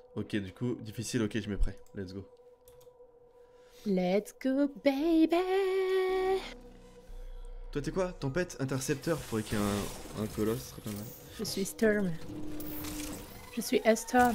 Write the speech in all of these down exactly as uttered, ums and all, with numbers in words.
Ok, du coup, difficile, ok, je mets prêt. Let's go. Let's go, baby. Toi, t'es quoi? Tempête, intercepteur, faudrait qu'il y ait un, un colosse, ce serait pas mal. Je suis Storm. Je suis a Storm.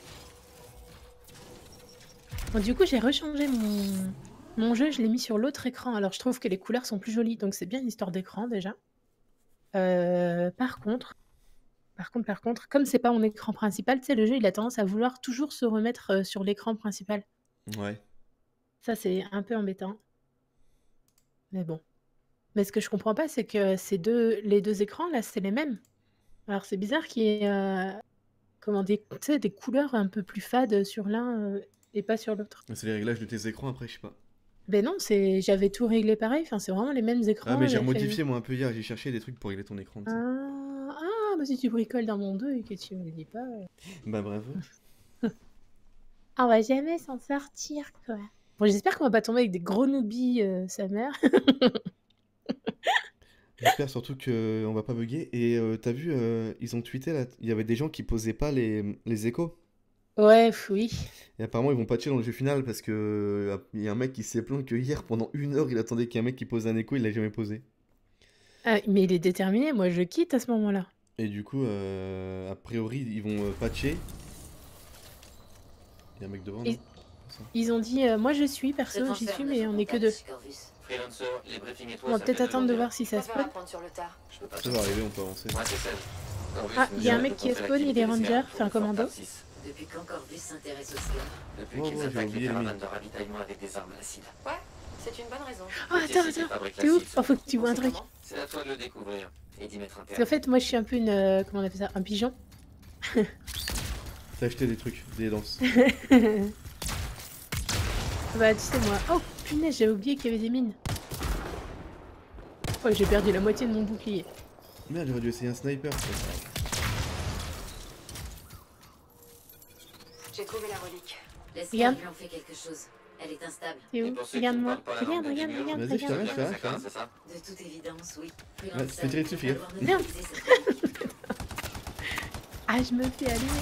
Bon, du coup, j'ai rechangé mon... mon jeu, je l'ai mis sur l'autre écran. Alors, je trouve que les couleurs sont plus jolies, donc c'est bien une histoire d'écran déjà. Euh, par contre, par contre, par contre, comme c'est pas mon écran principal, tu sais, le jeu, il a tendance à vouloir toujours se remettre euh, sur l'écran principal. Ouais. Ça, c'est un peu embêtant. Mais bon. Mais ce que je comprends pas, c'est que ces deux, les deux écrans, là, c'est les mêmes. Alors, c'est bizarre qu'il y ait euh, comment, des, tu sais, des couleurs un peu plus fades sur l'un euh, et pas sur l'autre. C'est les réglages de tes écrans après, je sais pas. Ben non, c'est j'avais tout réglé pareil. Enfin, c'est vraiment les mêmes Ah, écrans. mais j'ai j'avais fait- remodifié moi un peu hier, j'ai cherché des trucs pour régler ton écran, tu sais. Ah, ah, bah si tu bricoles dans mon dos et que tu me le dis pas. euh. Bah, bravo. Ah, on va jamais s'en sortir, quoi. Bon, j'espère qu'on va pas tomber avec des gros noobies, euh, sa mère. J'espère surtout qu'on va pas bugger. Et euh, t'as vu, euh, ils ont tweeté là, il y avait des gens qui posaient pas les, les échos. Ouais, pff, oui. Et apparemment, ils vont patcher dans le jeu final parce que euh, il y a un mec qui s'est plaint que hier, pendant une heure, il attendait qu'il y ait un mec qui pose un écho, il l'a jamais posé. Ah, mais il est déterminé. Moi, je quitte à ce moment-là. Et du coup, euh, a priori, ils vont euh, patcher. Il y a un mec devant, non? Ils, ils ont dit, euh, moi je suis, Ce perso, j'y transfert suis, ne mais se on est que contacte, deux. Corvus. Freelancer, les briefings et toi, On va ça peut-être fait deux attendre de jours voir si Je ça préfère spawn. apprendre sur le tard. Je peux pas Ça va arriver, on peut avancer. Moi, c'est celle. Corvus Ah, nous il y a un a mec qui est montré spawn, il est l'activité ranger, des scars enfin pour commando. Fort six. Depuis quand Corvus s'intéresse aux scars? Depuis Oh, qu'ils ouais, j'ai attaquent les oublié les caravanes mines. de ravitaillement avec des armes à acide. Ouais, c'est une bonne raison. Oh, attends, attends, t'es ouf. Oh, faut que tu vois un truc. C'est à toi de le découvrir et d'y mettre un Parce qu'en terme. fait, moi je suis un peu une. euh, comment on appelle ça? Un pigeon. T'as acheté des trucs, des danses. Bah, tu sais, moi. Oh, punaise, j'avais oublié qu'il y avait des mines. Oh, j'ai perdu la moitié de mon bouclier. Merde, j'aurais dû essayer un sniper. ça. J'ai trouvé la relique. Regarde. L'esclave lui en fait quelque chose. Elle est instable. T'es Et où? pour ceux qui Regarde-moi. ne parlent pas la Regarde, langue des regarde, murs, regarde, Vas-y, je te regarde. laisse, je te laisse, je te laisse. c'est ça? De toute évidence, oui. Ouais, fais tirer dessus, fille. Merde. Ah, je me fais aller.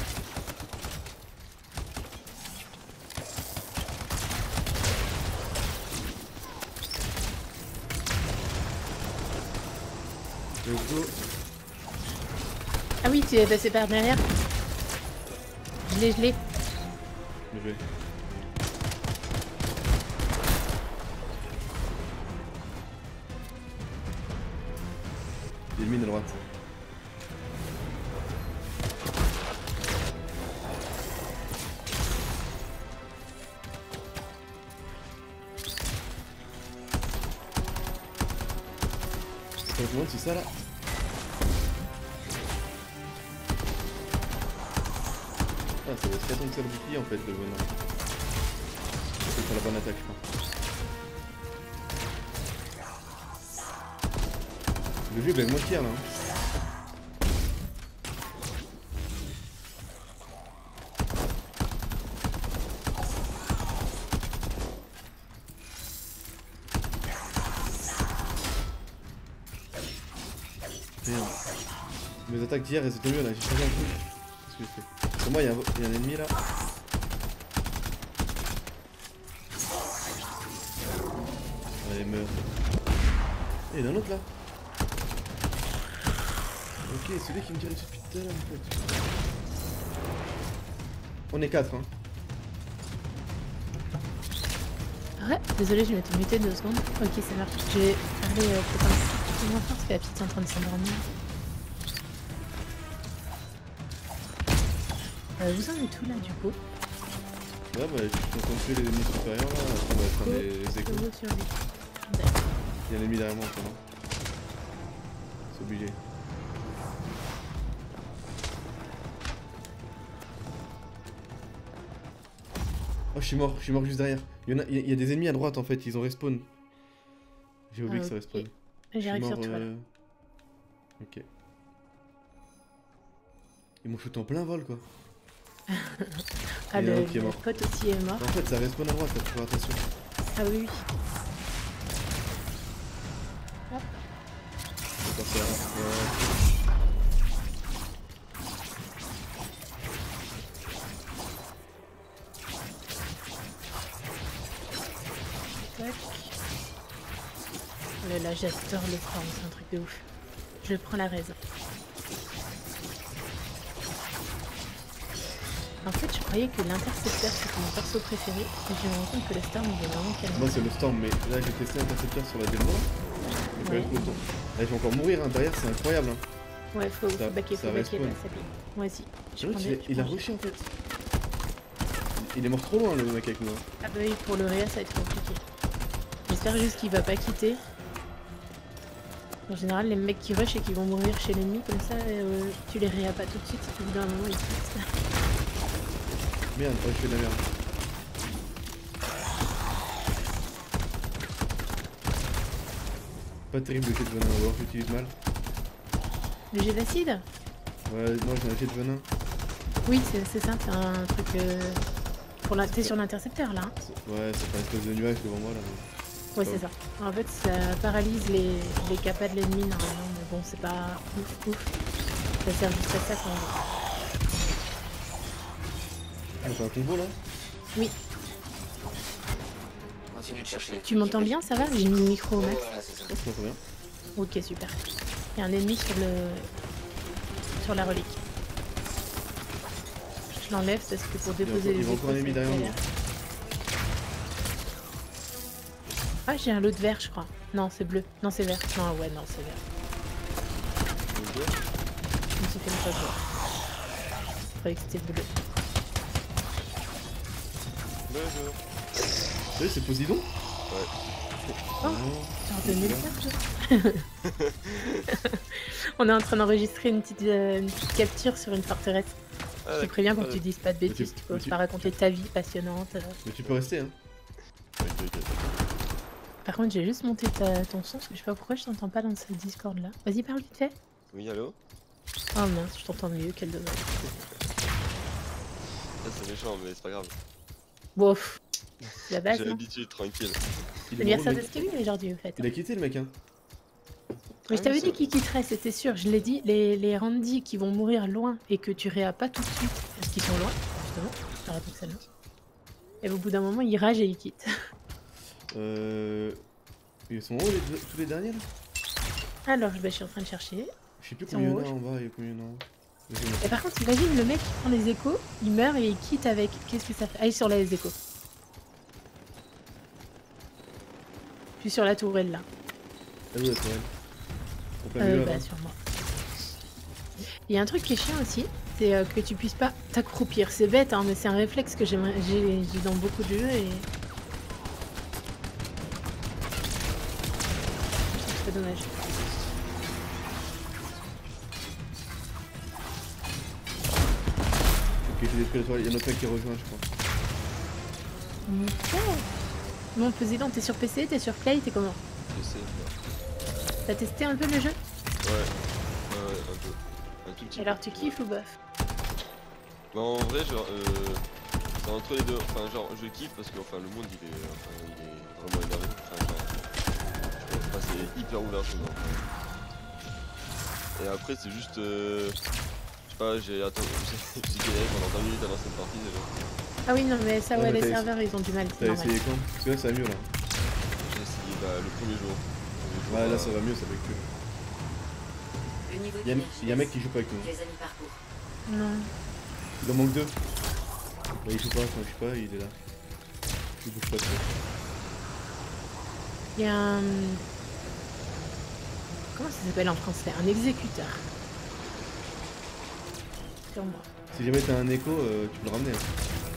Let's go. Ah oui, tu es passé par derrière. Je l'ai, je l'ai. Bien joué. Il y a une mine à droite. Je me demande si c'est ça là. Ah, ça va se attendre que ça le bouclier en fait, le bonhomme. C'est pour la bonne attaque, je crois. Le jeu est bien moins fier là. Hein. Merde. Mes attaques d'hier elles étaient mieux là, j'ai changé un truc. Qu'est-ce que j'ai fait? Pour moi il y, a un- il y a un ennemi là. Allez meurs. Et il y en a un autre là. Ok, c'est lui qui me tire dessus depuis tout à l'heure en fait. On est quatre hein. Ouais, désolé, je vais te muter deux secondes. Ok, ça marche. Je vais parler euh, peut-être un petit peu moins fort parce que la petite est en train de s'endormir. Euh, vous en êtes où là du coup? Ouais bah je suis en train de tuer les ennemis supérieurs là, après on va faire les, les échos. Go sur lui. Il y a un ennemi derrière moi en ce moment. C'est obligé. Oh je suis mort, je suis mort juste derrière. Il y, en a, il y a- il y a des ennemis à droite en fait, ils ont respawn. J'ai oublié Ah, que ça ok. respawn. J'arrive Je suis sur toi mort, là. euh, Ok. Ils m'ont shooté en plein vol quoi. Ah, Il y en a le, un qui est le mort. pote aussi est mort. En fait ça respawn à droite, faut faire attention. Ah oui, oui. Faut passer là. Ouais. dieu, là j'adore le storm, c'est un truc de ouf. Je prends la raison. En fait, je croyais que l'intercepteur c'était mon perso préféré, et je me rends compte que le storm il est vraiment calme. Moi c'est le storm, mais là j'ai testé l'intercepteur sur la démo. J'ai pas eu trop de temps. Là je vais encore mourir hein, derrière, c'est incroyable. Hein. Ouais, faut, Ça- faut backer, ça faut backer, respawn. là, ça pique. Moi aussi. Je C'est vrai prends qu'il des- a- je il a prends- rushé en fait. Il il est mort trop loin le mec avec moi. Ah bah oui, pour le réa ça va être compliqué. J'espère juste qu'il va pas quitter. En général, les mecs qui rush et qui vont mourir chez l'ennemi, comme ça, euh, tu les réas pas tout de suite, au bout d'un moment ils quittent. Merde, oh, je fais de la merde. Pas terrible le jet de venin, ou alors j'utilise mal. Le jet d'acide? Ouais, non j'ai un jet de venin. Oui, c'est c'est ça, c'est un truc... Euh... Pour la... T'es sur l'intercepteur là, hein? C'est- Ouais, c'est pas une espèce de nuage devant moi là. Ouais, Ah c'est ça. En fait, ça paralyse les, les capas de l'ennemi normalement, mais bon, c'est pas ouf ouf. Ça sert juste à ça quand on veut. Ah, c'est un combo là. Oui, Continue de chercher les tu m'entends bien, ça va? J'ai mis le micro au Ouais, max. voilà, c'est ça. Oh, je m'entends bien. Ok, super. Il y a un ennemi sur le... sur la relique. Je l'enlève parce que pour Il y a déposer encore- il y les a encore un échos, ennemi c'est derrière galère. Ah, j'ai un lot de vert, je crois. Non, c'est bleu. Non, c'est vert. Non, ouais, non, c'est vert. Je me suis fait une fois voir. Je croyais que c'était bleu. Bonjour. Oui, c'est Posidon. Oh, genre de nulle part, je- On est en train d'enregistrer une petite, euh, une petite capture sur une forteresse. Ah, Je te préviens pour que ah, tu dises pas de bêtises, tu- tu peux mais tu- pas raconter ta vie passionnante. euh. Mais tu peux rester hein. ok, ok. Par contre, j'ai juste monté ta- ton son parce que je sais pas pourquoi je t'entends pas dans ce Discord là. Vas-y, parle vite fait. Oui, allô? Oh mince, je t'entends mieux, quel dommage. Ça c'est méchant, mais c'est pas grave. Bon, pff, c'est la base, J'ai non? l'habitude, tranquille. Il est L'anniversaire mort, de le mec. Skelly aujourd'hui, au fait. Il a quitté le mec hein. Mais je Ah t'avais oui, dit c'est qu'il quitterait, c'était sûr. Je l'ai dit, les, les Randy qui vont mourir loin et que tu réas pas tout de suite parce qu'ils sont loin, justement. Je te raconte celle-là. Et au bout d'un moment, ils ragent et ils quittent. Euh... Ils sont hauts les deux- tous les derniers là. Alors, bah, je suis en train de chercher. Je sais plus Ils sont combien il y en hauts, a en bas et combien il y en a en haut. Vas-y, on Et par contre, imagine le mec qui prend les échos, il meurt et il quitte avec. Qu'est-ce que ça fait? Ah, il est sur les échos. Puis sur la tourelle là. Ah oui, c'est vrai. En plein Euh, milieu bah, là. sur moi. Il y a un truc qui est chiant aussi, c'est euh, que tu puisses pas t'accroupir. C'est bête, hein, mais c'est un réflexe que j'aimerais- j'ai j'ai dans beaucoup de jeux et. C'est dommage. Ok, j'ai détruit la toile. Il y a un autre mec qui rejoint, je crois. Ok. Bon, Poséidon, t'es sur P C, t'es sur Play, t'es comment? Je sais, moi. T'as testé un peu le jeu? Ouais. Ouais, ouais, un peu. Un tout petit Et peu. alors, tu kiffes ou bof? Bah, en vrai, genre, euh, c'est entre les deux. Enfin, genre, je kiffe parce que enfin, le monde il est, enfin, il est vraiment énervé. Enfin, genre, je pense pas, c'est hyper ouvert chez moi. Et après, c'est juste. Euh, je sais pas, j'ai attendu. J'ai galéré pendant vingt minutes à lancer une partie déjà. Ah oui, non, mais ça, Ouais, ouais, mais les t'as serveurs, ils ont du mal, c'est T'as normal. essayé quand? Parce que là ça va mieux là. J'ai essayé bah, le premier jour. Le premier jour, Ouais, là euh, ça va mieux, ça va que. Le niveau Il y, a- d'énergie il y a un mec qui joue pas avec nous. Les amis parcours. Non. Il en manque deux. Bah, il joue pas, enfin, je sais pas, il est là. Il bouge pas trop. Il y a un... Comment ça s'appelle en français? Un exécuteur. Sur moi. Si jamais t'as un écho, euh, tu peux le ramener. Hein.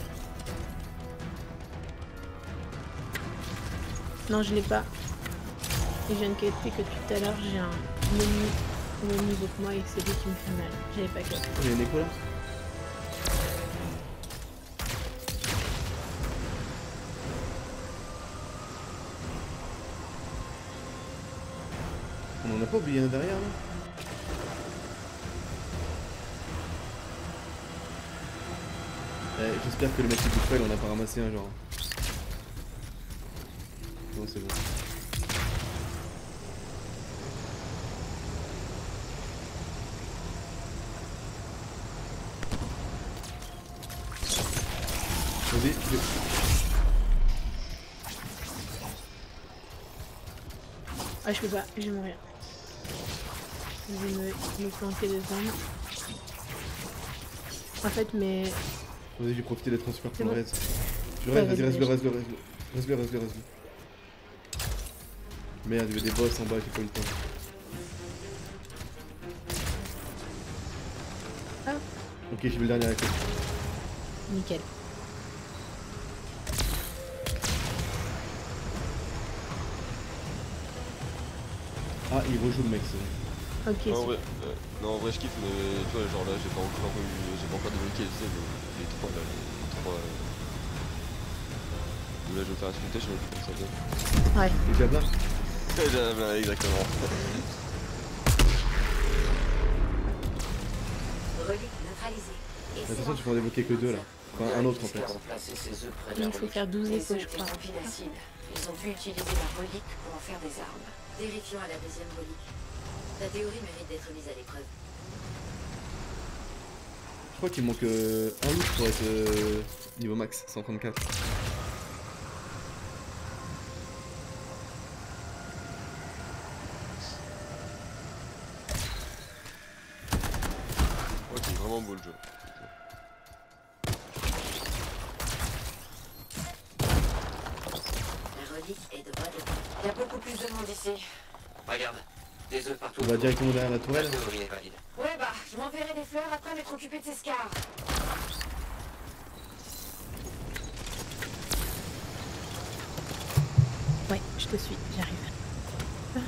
Non, je l'ai pas. Et je viens de capter que tout à l'heure, j'ai un ennemi au même niveau que moi et que c'est lui qui me fait mal. J'avais pas capté. Oh, il y a un écho là. On en a pas oublié un derrière là? Eh, j'espère que le mec qui bouge pas, il en a pas ramassé un genre. Non, c'est bon. Vas-y, je- Ah, je peux pas, je vais mourir. Je vais me, me planter dedans. En fait, mais. Vas-y, j'ai profité d'être en super pour bon. le raise. Je Ouais, reste, vas-y, vas-y, reste-le, vas-y. reste-le, reste-le. Reste-le, reste-le, reste-le. Merde, il y avait des boss en bas, j'ai pas eu le temps. Ah. Ok, j'ai vu le dernier avec toi. Nickel. Ah, il rejoue le mec, c'est bon. Ok, Non, en super. vrai, euh, non, en vrai, je kiffe, mais tu vois, genre là, j'ai pas encore eu, j'ai pas encore débloqué, tu sais, les, les trois là, les trois. Euh... Où là, je vais faire un sculptage, je sais pas comment ça s'appelle. Ouais. Les javelins. J'avais exactement. Relique neutralisée. Attention, tu peux en débloquer que deux là. Enfin, un autre en fait. Il faut faire douze Les échos, œufs je étaient crois. remplis d'acide. Ils ont pu utiliser la relique pour en faire des armes. Vérifions à la deuxième relique. Ta théorie mérite d'être mise à l'épreuve. Je crois qu'il manque euh, un loot pour être euh, niveau max, cent trente-quatre. Ok, vraiment beau le jeu. La relique est de bas de... Il y a beaucoup plus de monde ici. Regarde, des œufs partout. On va directement derrière la La tourelle. théorie est valide. Ouais bah, je m'enverrai des fleurs après m'être occupé de ces scars. Ouais, je te suis, j'arrive.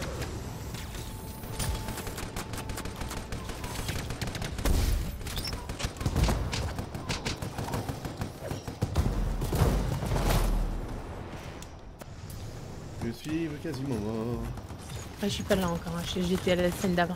Je suis quasiment mort. Ah, je suis pas là encore, hein. J'étais à la scène d'avant.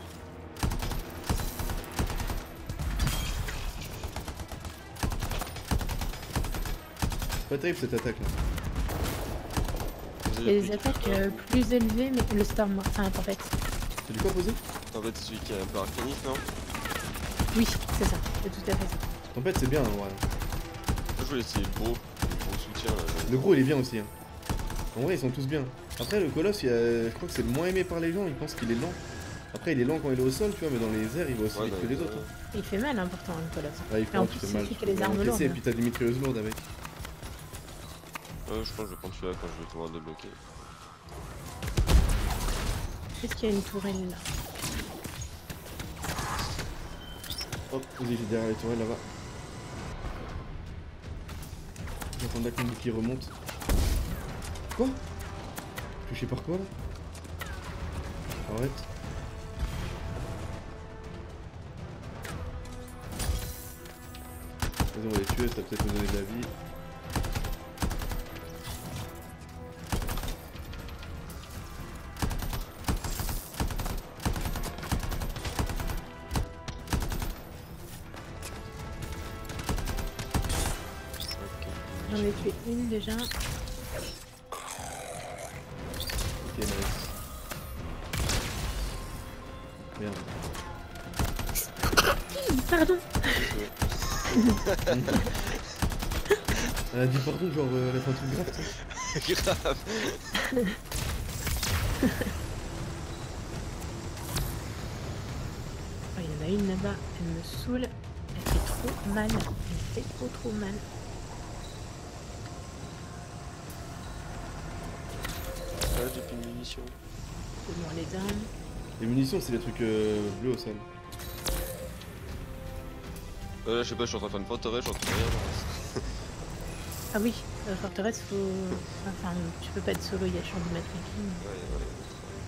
Pas terrible cette attaque là. Vous Il y a avez des appris attaques qu'il- euh, plus élevées, mais le storm, enfin la tempête. C'est du quoi posé? En fait, c'est celui qui est un peu arcaniste, non? Oui, c'est ça, c'est tout à fait ça. Tempête c'est bien hein, ouais. Moi, je voulais essayer le gros, le gros soutien. Là, Le gros il est bien aussi. Hein. En vrai ils sont tous bien. Après le colosse, il y a- je crois que c'est le moins aimé par les gens, ils pensent qu'il est lent. Après il est lent quand il est au sol, tu vois, mais dans les airs il va aussi Ouais, vite dans que les les autres. airs. Hein. Il fait mal, hein, pourtant, le colosse. Ouais, il Et faut en un plus, petit peu il mal. fait que tu les peux armes l'encaisser, lourdes. Et puis t'as des mitrailleuses lourdes avec. Ouais, je pense que je vais prendre celui-là quand je vais pouvoir débloquer. Est-ce qu'il y a une tourelle là? Hop, vas-y, j'ai derrière les tourelles là-bas. J'attends là que mon bouclier remonte. Quoi? Touché par quoi là? Arrête. Vas-y, on va les tuer, ça va peut-être nous donner de la vie. Ok. J'en ai tué une déjà. Ok, nice. Merde. Pardon. Elle a dit pardon, genre euh, elle a fait un truc grave, ça. Grave. Oh, il y en a une là-bas, elle me saoule. Elle fait trop mal. Elle fait trop trop mal. Ah, j'ai plus de munitions. C'est bon, les armes. Les munitions, c'est des trucs euh, bleus au sol. Euh, là, je sais pas, je suis en train de faire une forteresse, je suis en train de rien. Genre. Ah oui, la forteresse, faut. Enfin, tu peux pas être solo, il y a champ de matchmaking. Ouais, ouais.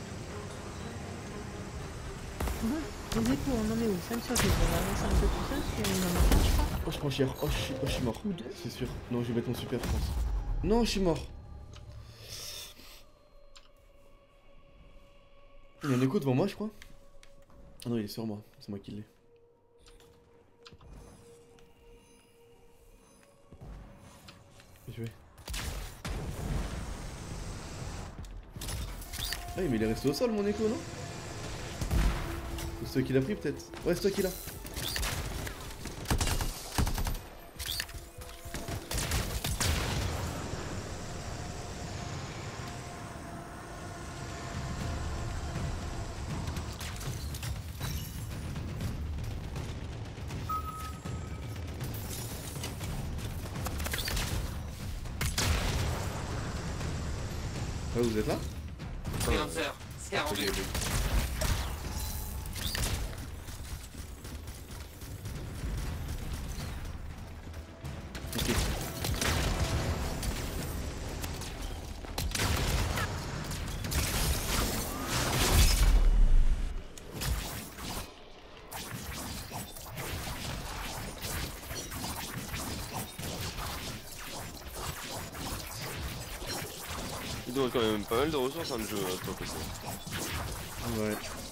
Mmh. Les échos, on en est où? cinq sur dix. On va avancer un peu tout ça, parce qu'il y en a un, je crois. Oh, je prends cher. Oh, je suis, oh, je suis mort. Ou deux. C'est sûr. Non, je vais mettre mon super, je pense. Non, je suis mort. Il y a un écho devant moi, je crois. Ah non, il est sur moi. C'est moi qui l'ai. Je vais. Ah oui, mais il est resté au sol, mon écho, non? C'est toi qui l'a pris, peut-être? Ouais, c'est toi qui l'a. Ah, vous êtes là? Freelancer, Scar en vue. Ok. Il doit quand même pas mal de ressources hein, le jeu, toi, P C. Ouais.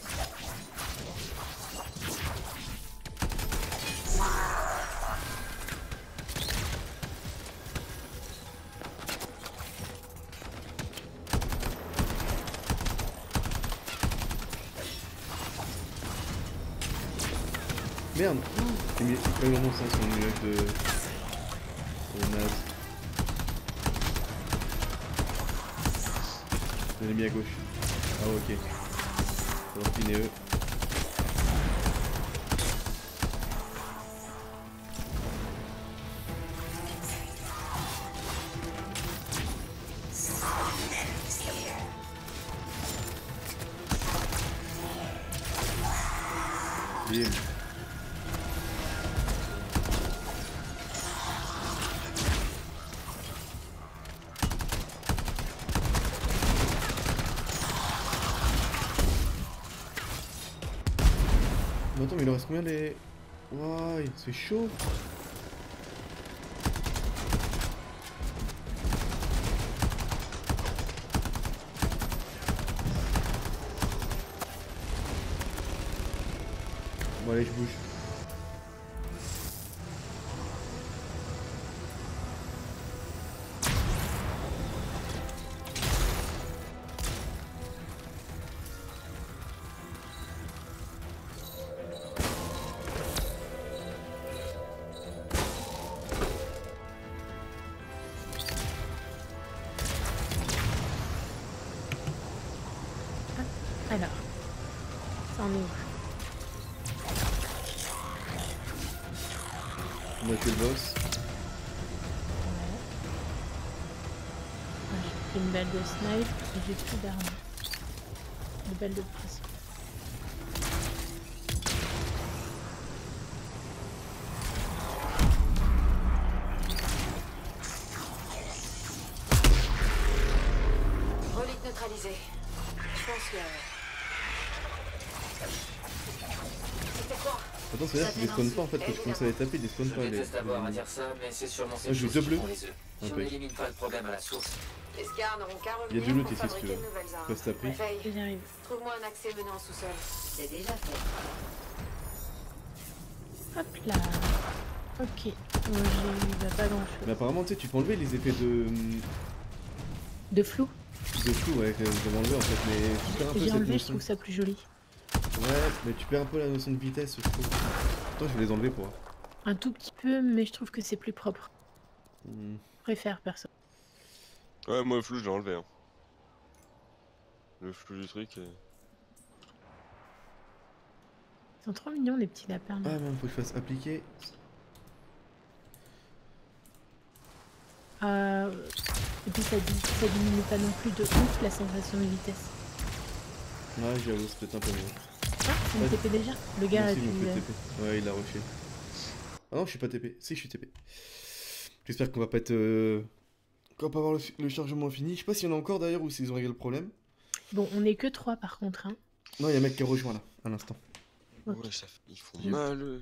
Merde! J'ai mis pas eu mon sens son nuage de. de naze. Je l'ai mis à gauche. Ah ok. On va empiner eux. Bim. Mais attends, mais il en reste combien les... Ouah, c'est chaud. Bon allez, je bouge. Alors, ça en est où? On a tué le boss. Ouais. Moi, j'ai pris une balle de snipe et j'ai plus d'armes. Une balle de pression. Relique neutralisée. Je pense que... C'était quoi? Attends, c'est-à-dire qu'ils despawnent pas en fait, quand je commence à les taper, ils despawnent Je pas les... déteste avoir à dire ça, mais c'est sûrement ces Ah, je choses joue qui bleu. font les œufs. Si on Impec. n'élimine pas le problème à la source. Les scars n'auront qu'à Il y a revenir du loot pour ici si tu fabriquer veux. de nouvelles armes. Reste appris. Faye, J'arrive. trouve-moi un accès menant au sous-sol. C'est déjà fait. Hop là. Ok. Bon, j'ai bah, pas grand chose. Mais apparemment, tu sais, tu peux enlever les effets de... De flou. de flou, ouais, que j'avais enlevé en fait, mais tu perds un peu J'ai cette enlevé, je notion. trouve ça plus joli. Ouais, mais tu perds un peu la notion de vitesse, je trouve. Attends, je vais les enlever pour voir. Un tout petit peu, mais je trouve que c'est plus propre. Hmm. Je préfère, perso. Ouais, moi le flou, je l'ai enlevé. Hein. Le flou du truc. euh. Ils sont trop mignons, les petits lapins. Ah Là. man, faut que je fasse appliquer. Euh, Et puis ça, di- ça diminue pas non plus de ouf la sensation de vitesse. Ouais, j'avoue, c'est peut-être un peu mieux. Ah, c'est Ouais. une T P déjà? Le gars Moi a aussi, dû... il me fait euh, T P. Ouais, il a rushé. Ah non, je suis pas T P. Si, je suis T P. J'espère qu'on va pas être... Euh... qu'on va pas avoir le, le chargement infini. Je sais pas s'il y en a encore d'ailleurs ou s'ils ont réglé le problème. Bon, on est que trois par contre. Hein. Non, il y a un mec qui a rejoint là, à l'instant. Ok. Ouais, ça fait... Ils font Je- mal. eux.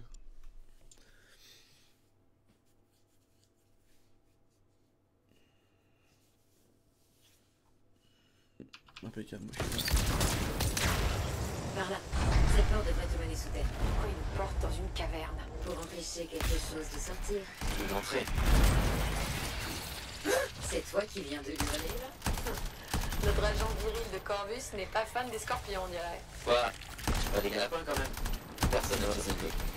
Impeccable, moi je suis là. Par là. Cette porte devrait te mener sous terre. Pourquoi une porte dans une caverne? Pour empêcher quelque chose de sortir. Une entrée. C'est toi qui viens de hurler là? Notre agent viril de Corvus n'est pas fan des scorpions, on dirait. Voilà. Pas des lapins quand même. Personne ne sait ce que.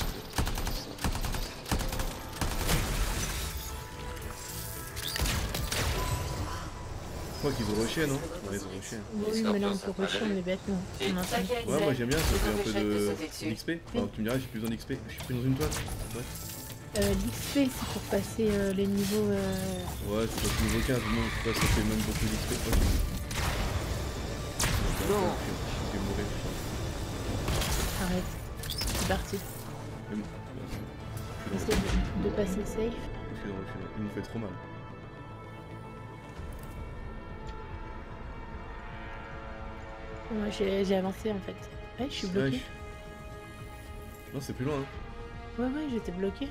Je crois qu'ils ont rushé, non? Ouais, ils ont rushé. Oui, mais là on peut rusher, on est bête, non. Et On est en train de- T'inquiète, Ouais, moi Zed. j'aime bien, ça fait un peu Empêcherait de de te sauter dessus. d'X P. Enfin, tu me diras, j'ai plus besoin d'X P. Je suis pris dans une toile. Ouais. Euh, L'X P c'est pour passer euh, les niveaux. Euh... Ouais, c'est pas niveau quinze, moi je sais pas, ça fait même beaucoup d'X P. Non. Je vais mourir, je crois. Arrête. C'est parti. Même- Essaye de, de passer safe. Refuse, refuse. Il nous fait trop mal. Ouais, j'ai j'ai avancé en fait. Ouais, je suis Ouais, bloquée. je- Non, c'est plus loin. Hein. Ouais, ouais, j'étais bloquée.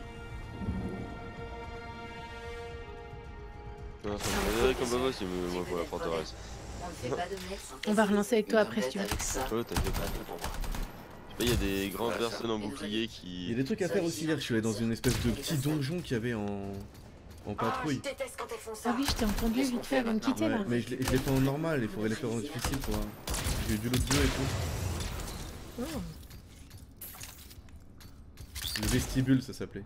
Non, ça me fait comme Baba si moi pour la forteresse. On ne fait pas de mec sans On va casser relancer avec toi après si tu veux. Avec ça. Ouais, t'inquiète. Je sais pas, il y a des grandes personnes en bouclier Il y a qui. des trucs à faire aussi hier, je suis allé dans une espèce de petit donjon qu'il y avait en, en Ah, je patrouille. déteste quand elles font ça. Ah oui, je t'ai entendu vite fait avant de quitter Ouais, là. mais je l'ai je l'ai fait en normal, il faudrait les faire en difficile pour. J'ai eu du l'autre jeu et tout. Oh. Le vestibule ça s'appelait.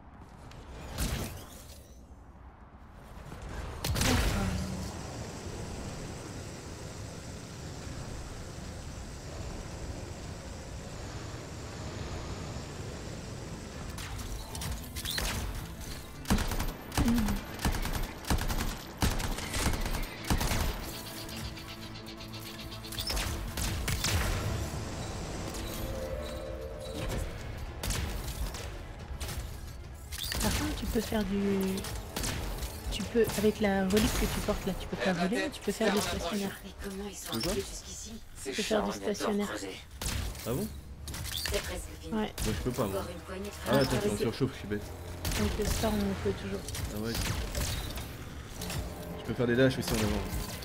Par contre, tu peux faire du. Tu peux, avec la relique que tu portes là, tu peux faire voler, mais tu peux faire du stationnaire. Mais comment ils sont Tu vois arrivés jusqu'ici? C'est peux faire du chiant, il adore stationnaire. creuser. Ah bon? C'est presque fini. Ouais, Moi je peux pas moi. Encore une poignée de Ah phrases. attends, je suis en surchauffe, je suis bête. donc le storm on peut toujours. Ah ouais. Je peux faire des dashs aussi en avant.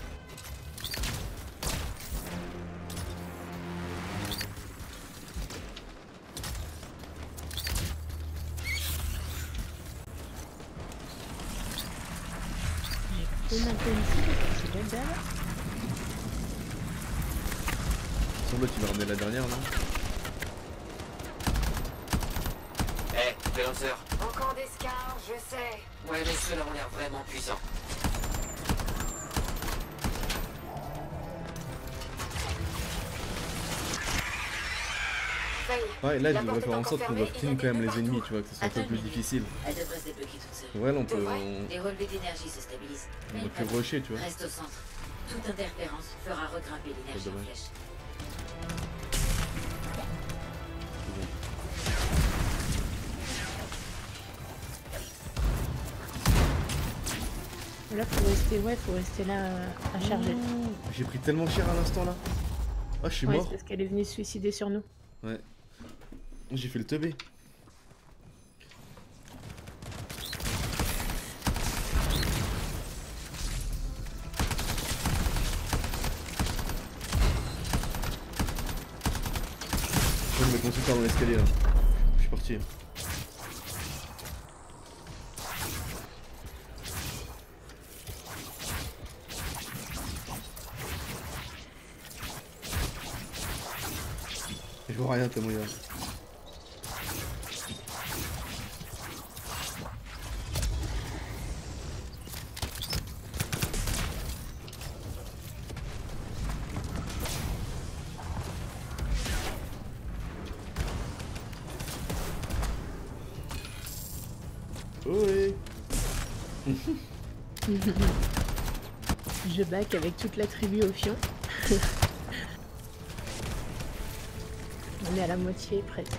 Une un peu ici, parce que c'est belle dalle. Sans doute tu vas ramener la dernière là. Eh, fais lanceur. Encore des scars, je sais. Ouais, mais ceux-là ont l'air vraiment puissants. Faye, Ouais, là La je devrais porte faire est en encore sorte qu'on fermée, va il y a clean des quand même mecs les ennemis, partout. tu vois, que ce soit un peu Attends plus une minute. difficile. Elle devrait se débloquer toute seule. Ouais là on peut, Ouais. on, Les relevés d'énergie se stabilisent. Mais on une peut panique. rusher, tu vois. Reste au centre. Toute interférence fera regrimper l'énergie en dommage. flèche. Là, faut rester, ouais, faut rester là euh, à charger. J'ai pris tellement cher à l'instant là. Ah je suis Ouais, mort. c'est parce qu'elle est venue se suicider sur nous. Ouais. J'ai fait le teubé. Je vais me consulter dans l'escalier là. Je suis parti. Je vois rien tellement il y a. Ouais. Je back avec toute la tribu au fion. On est à la moitié presque.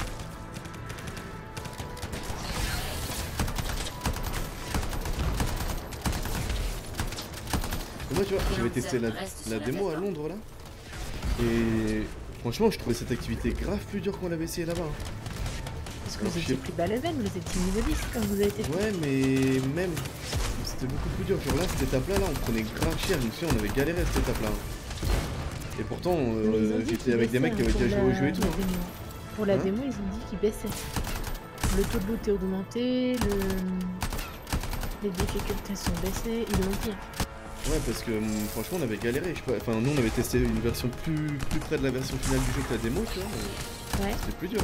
Et moi tu vois, j'avais testé la, la démo à Londres là. Et franchement je trouvais cette activité grave plus dure qu'on l'avait essayé là-bas. Parce que Alors, vous je étiez sais- plus bas level, vous étiez niveau dix quand vous avez testé. Ouais mais même c'était beaucoup plus dur. Genre là cette étape là, là on prenait grave cher, je me souviens on avait galéré à cette étape là. Et pourtant Mais ils ont euh, dit j'étais qu'ils avec des mecs qui baissaient, avaient hein, déjà pour joué au jeu et la- tout. la hein. démo. Pour la Hein démo, ils ont dit qu'ils baissaient. Le taux de loot est augmenté, le... les difficultés sont baissées, ils l'ont dit. Ouais parce que hum, franchement on avait galéré, je sais pas, enfin nous on avait testé une version plus, plus près de la version finale du jeu que la démo tu vois, mais Ouais. c'était plus dur.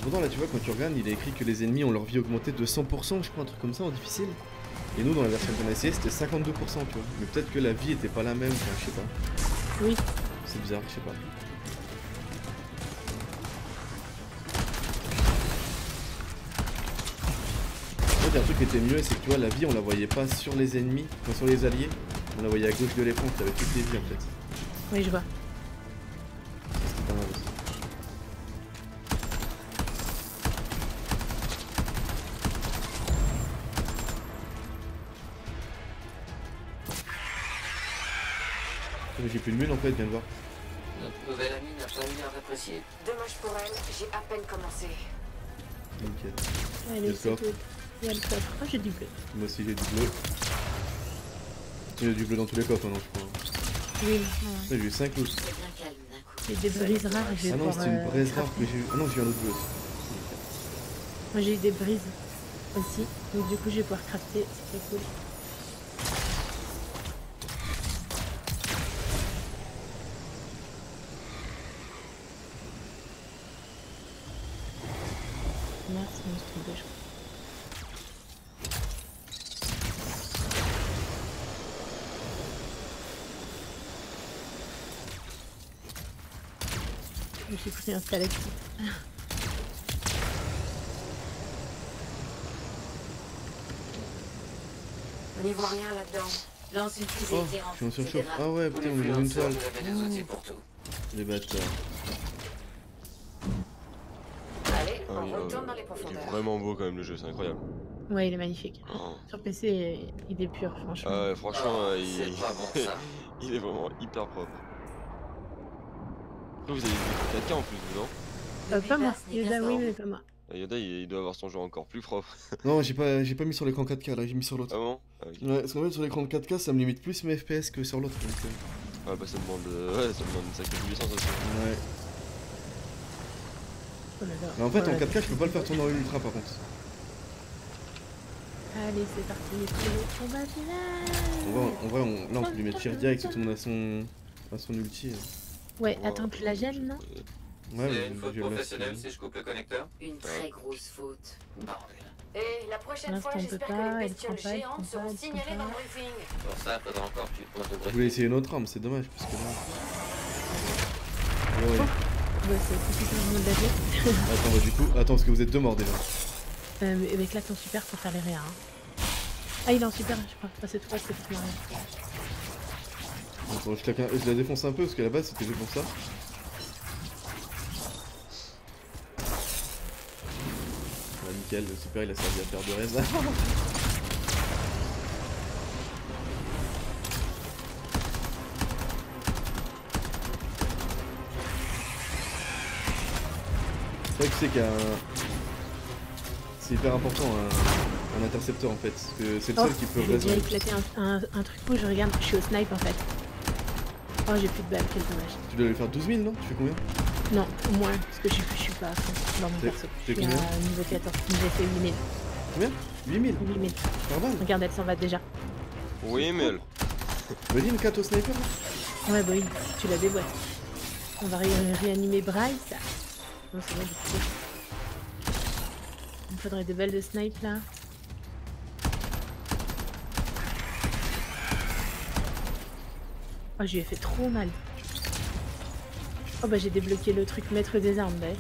Pourtant là tu vois quand tu regardes il a écrit que les ennemis ont leur vie augmentée de cent pour cent je crois un truc comme ça en difficile. Et nous dans la version qu'on a essayé c'était cinquante-deux pour cent tu vois. Mais peut-être que la vie était pas la même, enfin je sais pas. Oui. C'est bizarre, je sais pas. En fait un truc qui était mieux c'est que tu vois la vie on la voyait pas sur les ennemis, enfin sur les alliés. On la voyait à gauche de l'écran, t'avais toutes les vies en fait. Oui je vois. C'était pas mal aussi. Mais j'ai plus de mule en fait, viens de voir. Notre nouvelle amie n'a pas eu l'air d'apprécier. Dommage pour elle, j'ai à peine commencé. Nickel. Allez, le c'est coffre. tout. Il y a le coffre. Oh, j'ai du bleu. Moi aussi j'ai du bleu. Il y a du bleu dans tous les coffres, hein, non je crois. Oui, non. J'ai eu cinq loups. C'est bien calme d'un coup. J'ai des brises rares. Je vais Ah non, pouvoir, c'était une euh, braise rare crafter. que j'ai eu. Ah non, j'ai eu un autre bleu. Moi j'ai eu des brises aussi. Donc du coup je vais pouvoir crafter. C'est cool. Merci, monstre bleu, je crois. Je me suis pris un stalactite. On n'y voit rien là-dedans. Lance une fusée Oh, tirante. je suis en C'est surchauffe. grave. Ah ouais, Pour putain, les on est dans une freelancers, toile. vous avez des outils pour tout. Les bâtards. Allez, Ah, on il, retourne euh, dans les il est profondeurs. vraiment beau quand même le jeu, c'est incroyable. Ouais, il est magnifique. Oh. Sur P C, il est pur, franchement. Ah ouais, franchement, Oh, euh, il... c'est pas bon ça. il est vraiment hyper propre. Après, vous avez des quatre K en plus, vous, non? Euh, pas moi. ce n'est Yoda, qu'un oui, forme. mais pas moi. Ah, Yoda, il, il doit avoir son jeu encore plus propre. Non, j'ai pas, j'ai pas mis sur l'écran quatre K là, j'ai mis sur Ah l'autre. bon? Ah, ok. Ouais, parce qu'en fait sur l'écran de quatre K ça me limite plus mes F P S que sur l'autre. Donc, euh, Ah bah ça demande, euh, ouais, ça demande une sacrée puissance aussi. ouais. Oh là là. Mais en fait Oh là en quatre K là. je peux pas le faire tourner en ultra par contre. Allez, c'est parti. C'est le combat final. En vrai, en vrai on, là on peut lui mettre tir direct si tout le monde a son, a son ulti. Ouais, attends que je la gêne, non? Ouais, C'est mais une faute je vais le professionnelle mettre. si je coupe le connecteur. Une très grosse faute. Bordel. Et la prochaine L'instant, fois, on peut j'espère pas, que les elle bestioles prend pas, elle géantes prend pas, seront elle prend signalées pas. dans le briefing. Pour ça, faudra encore que tu te poses au Je voulais briefing. essayer une autre arme, c'est dommage parce que là. Ouais. Ouais, c'est complètement de la vie. Attends, bah, du coup, attends parce que vous êtes deux morts déjà. Euh, mais avec là, ton super pour faire les réa. Hein. Ah, il est en super, je crois. Ah, c'est toi, c'est pour rien. Attends, je, claque un- je la défonce un peu parce qu'à la base c'était fait pour ça. Ah, nickel, le super il a servi à faire de raises. C'est vrai que tu sais qu'il y a un... C'est hyper important un, un intercepteur en fait, parce que c'est le Oh, seul qui peut j'ai déjà résoudre. éclaté un, un, un truc où je regarde, je suis au snipe en fait. Oh, j'ai plus de balles, quel dommage. Tu dois lui faire douze mille non? Tu fais combien? Non, au moins, parce que je, suis- je suis pas à fond dans mon T'es- perso. t'es Je suis combien à niveau quatorze, j'ai fait huit mille. Combien? huit mille huit mille. par balle? Regarde, elle s'en va déjà. Oui, mais elle. Vas-y une quatre au sniper là. Ouais, bah oui, tu la déboîtes. On va ré réanimer Bryce. Non, c'est bon, du coup. Il me faudrait des balles de snipe là. Oh, je lui ai fait trop mal. Oh, bah j'ai débloqué le truc maître des armes, bah.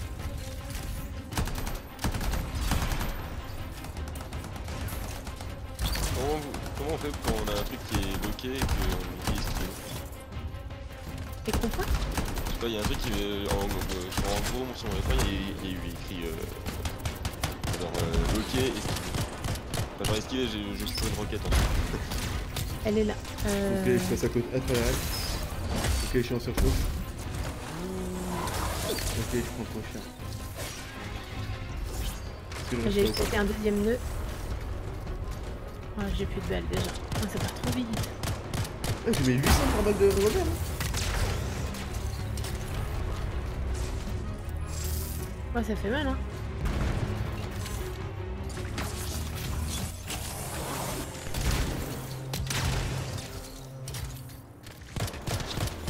Comment, vous- comment on fait quand on a un truc qui est bloqué et qu'on utilise stylo? Et qu'on quoi? Je sais pas, il y a un truc qui est en, euh, sur en gros sur mon écran, il y a- il y a écrit euh, genre euh, bloqué et stylo. Enfin, genre esquivé, j'ai juste trouvé une roquette en fait. Elle est là. Euh... Ok, je passe à côté. Attends, là. Ok, je suis en surchauffe. Ok, je prends trop cher. Est-ce que je J'ai reste pas ou fait un deuxième nœud. Oh, j'ai plus de balles déjà. Oh, ça part trop vite. pas? Ah, j'ai mis huit cents par balle de revolver là. Oh, ça fait mal, hein.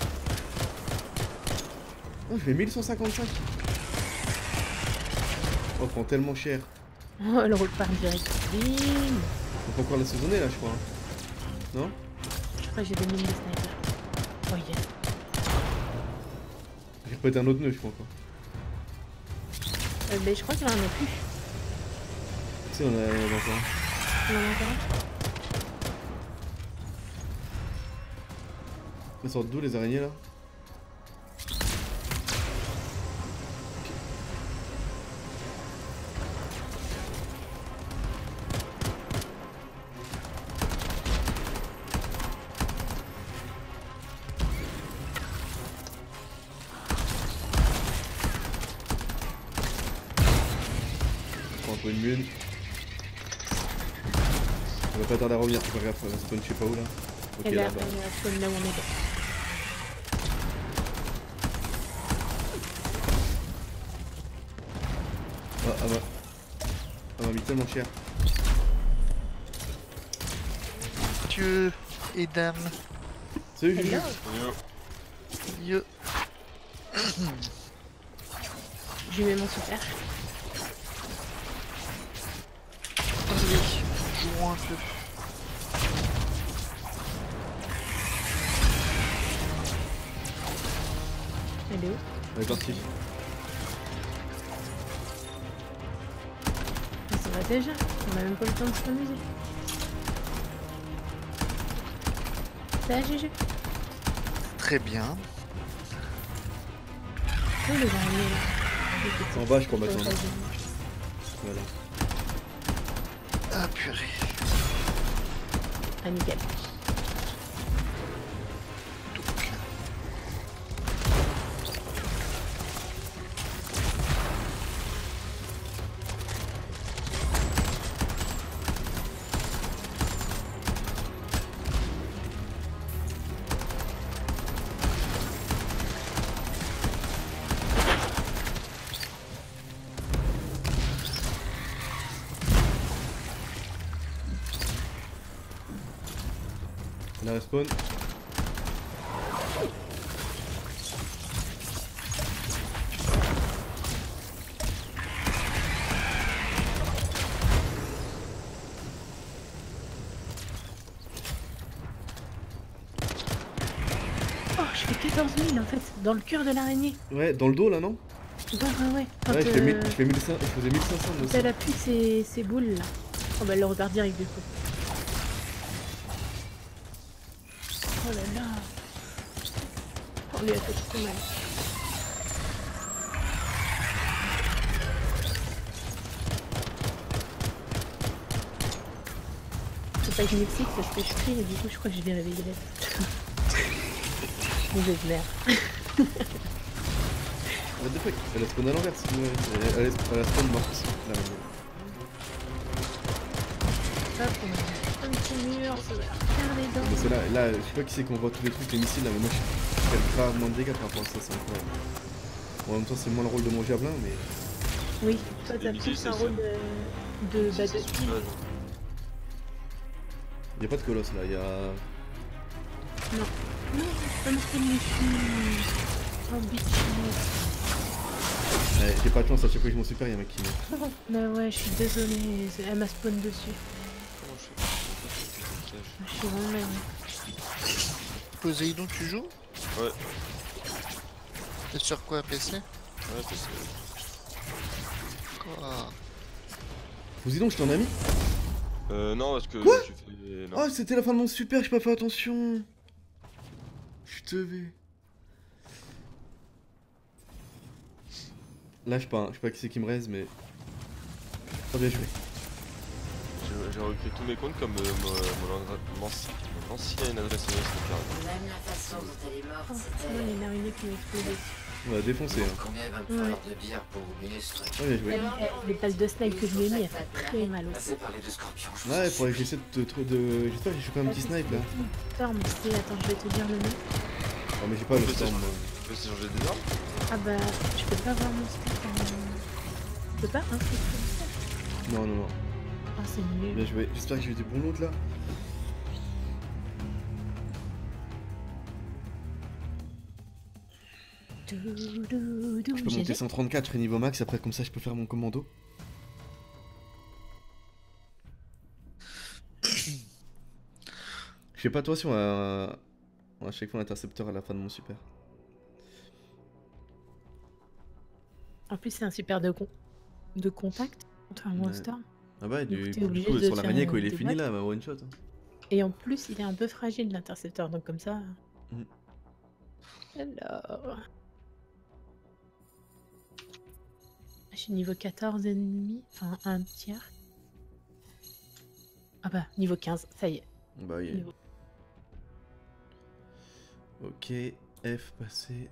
Oh, je fais mille cent cinquante-cinq. On prend tellement cher. Oh, elle repart direct. Bim. On peut encore l'assaisonner là, je crois. hein. Non? Je crois que j'ai des mines de sniper. Oh yeah. J'ai repété un autre nœud, je crois encore. Euh, mais je crois qu'il en a plus. Tu sais, on a, on a encore un. Il en a encore un. Elles sortent d'où les araignées là? On va une lune. On va pas tarder à revenir, faut faire gaffe, elle spawn je sais pas où là. Ok, Elle est là, là, bah. elle est à spawn là où on était. Ah, elle m'a... Elle m'a mis tellement cher. Dieu et dame. Salut Juju. Hello. Yo. Je lui mets mon super. Allez, jouons un peu. Elle est où? Elle est partie. Mais ça va déjà. On a même pas le temps de s'amuser. Ça va, Juju? Très bien. Où les araignées là? Les petites. En bas, je crois Oh, maintenant. vas-y. Voilà. Ah purée. Ah, nickel. Elle respawn. Oh, je fais quatorze mille en fait, dans le cœur de l'araignée. Ouais, dans le dos là, non? Ouais, ouais, ouais. Quand Ouais, je fais, euh, mille- je fais mille cinq cents, je faisais mille cinq cents de quand ça. elle appuie ses, ses boules là. Oh bah elle le repart direct du coup. Oh là là. On lui a fait trop mal. Faut pas que je m'excite parce que je crie et du coup je crois que je vais réveiller l'être. Mauvaise mère. What the fuck? Elle a spawn à l'envers, sinon elle, elle, elle, elle a spawn morte. Là, Hop, on a un petit mur, ça va faire les dents. parce que là, là, je sais pas qui c'est qu'on voit tous les trucs, les missiles là, mais moi je fais gravement de dégâts par rapport à ça, c'est incroyable. Bon, en même temps, c'est moins le rôle de mon javelin, mais. Oui, toi t'as Les plus missiles, un c'est rôle de, de, bah, de C'est kill. super. Y'a pas de colosse là, y'a. Non, pas me faire les filles. Oh, bitch. Ouais, j'ai pas de chance, à chaque fois que je m'en super, y'a un mec qui meurt. Bah ouais, je suis désolée, c'est- elle m'a spawn dessus. Comment je fais pour faire ce Je suis vraiment merde. Poséidon, tu joues? Ouais. T'es sur quoi, P C? Ouais, parce que... Quoi? Vous dis donc, je t'en ai mis? Euh, non, parce que Quoi tu fais... Non. Oh, c'était la fin de mon super, j'ai pas fait attention. Je te vais. Lâche pas, hein. Je sais pas qui c'est qui me reste, mais. Pas bien joué. J'ai j'ai recréé tous mes comptes comme euh, mon, mon, adresse- mon anci- mon ancienne adresse email, c'était carrément. Même la façon dont elle est morte, Oh, c'était... il y a une araignée qui m'a explosé. On va défoncer, hein. Combien il va me Ouais. falloir de bière pour oublier ce truc? Oh, bien joué. Eh, Les balles de snipe que je lui ai mis, elles font très mal aussi. Assez parler de scorpion, je vous Ouais, en faudrait que supplie. j'essaie de, te- de... J'espère que j'ai chopé un petit snipe là. Storm, c'est... Attends, je vais te dire le nom. Oh, mais j'ai pas le Peut-être storm. que- moi. Tu peux changer des armes? Ah bah, je peux pas voir mon snipe en... Je peux pas, hein, c'est comme ça. Non, non, non. Oh, c'est nul. Bien joué. J'espère que j'ai eu des bons loot là. Dou, dou, dou, Je peux j'ai monter des- cent trente-quatre, je serai niveau max, après comme ça je peux faire mon commando. Je fais pas attention à, à chaque fois l'intercepteur à la fin de mon super. En plus, c'est un super de, con... de contact contre un Ouais. monstre. Ah bah, Donc, du, t'es du obligé coup, de sur te l'araignée, faire quand il est des fini boîtes. là, bah, one shot. hein. Et en plus, il est un peu fragile l'intercepteur, donc comme ça. Mhm. Alors. Je suis niveau quatorze ennemis, enfin un tiers. Ah bah, niveau quinze, ça y est. Bah, oui. Niveau- Ok, F passé.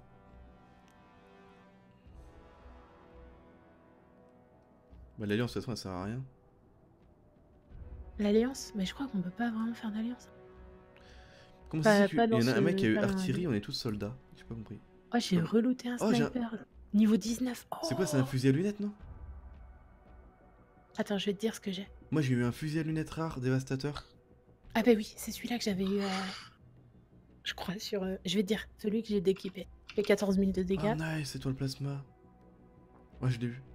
Bah, l'alliance, de toute façon, elle sert à rien. L'alliance, mais je crois qu'on peut pas vraiment faire d'alliance. Comment Pas- ça se fait pas qu'il y en dans a un mec ce- qui a eu pas dans la artillerie, vie. on est tous soldats. J'ai pas compris. Oh, j'ai Oh. relooté un Oh, j'ai un- sniper. Niveau dix-neuf. Oh. C'est quoi, c'est un fusil à lunettes, non? Attends, je vais te dire ce que j'ai. Moi, j'ai eu un fusil à lunettes rare, dévastateur. Ah bah oui, c'est celui-là que j'avais eu, euh, je crois, sur... euh, Je vais te dire, celui que j'ai d'équipé. Il fait quatorze mille de dégâts. Oh, nice, c'est toi le plasma. Ouais, je l'ai vu.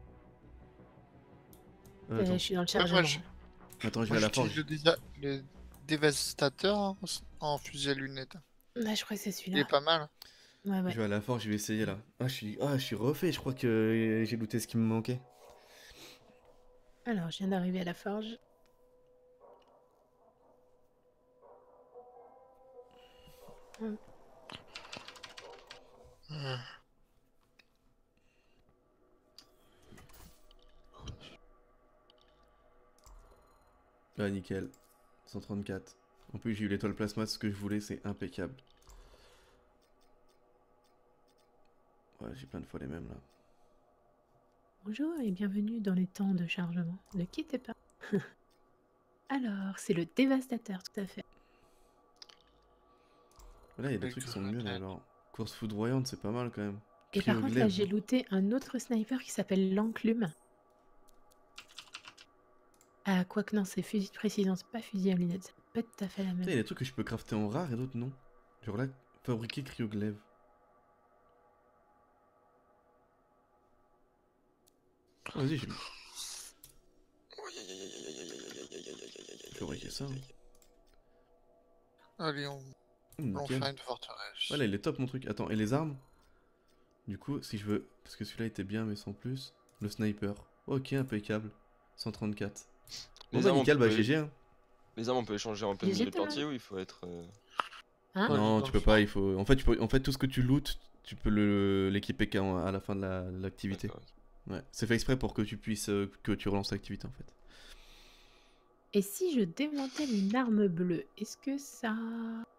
Euh, Euh, attends. je suis dans le Ouais, moi, chargement. je- attends, je vais Moi, à la j'utilise forge. le, désa- le dévastateur en, en fusil à lunettes. Ah, je crois que c'est Il celui-là. est pas mal. Ouais, ouais. Je vais à la forge, je vais essayer là. Ah, je suis, ah, je suis refait, je crois que euh, j'ai looté ce qui me manquait. Alors, je viens d'arriver à la forge. Hum. Hmm. Ah, nickel. cent trente-quatre. En plus, j'ai eu l'étoile plasma, ce que je voulais, c'est impeccable. Ouais, j'ai plein de fois les mêmes là. Bonjour et bienvenue dans les temps de chargement. Ne quittez pas. Alors, c'est le dévastateur, tout à fait. Là, il y a des Avec trucs qui du sont mieux là rocket. alors. Course foudroyante, c'est pas mal quand même. Et par contre, là, Cryoglaive. j'ai looté un autre sniper qui s'appelle l'enclume. Ah, quoique non, c'est fusil de précision, c'est pas fusil à lunettes. C'est pas tout à fait la Putain, il y même. a des trucs que je peux crafter en rare et d'autres non. Genre là, fabriquer cryoglaive. Oh, vas-y, j'ai fabriqué ça. hein. Allez, on, Hum, on nickel. fait une forteresse. Voilà, il est top mon truc. Attends, et les armes? Du coup, si je veux. Parce que celui-là était bien, mais sans plus. Le sniper. Ok, impeccable. cent trente-quatre. Bon, Les bah, armes, on nickel, bah peut- G G. Hein. Les armes, on peut échanger en plein Les milieu de jetons, plantier ou il faut être. euh, Hein Ouais. Non, dans tu le peux pas, il faut. En fait, tu peux... en fait, tout ce que tu lootes, tu peux le l'équiper qu'à à la fin de la- l'activité. d'accord. Ouais, c'est fait exprès pour que tu puisses. euh, que tu relances l'activité en fait. Et si je démantèle une arme bleue, est-ce que ça